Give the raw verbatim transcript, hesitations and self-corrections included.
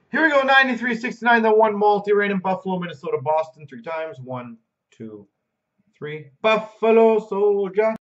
Here we go, ninety-three sixty-nine, the one multi-random Buffalo, Minnesota, Boston, three times. One, two, three. Buffalo Soldier.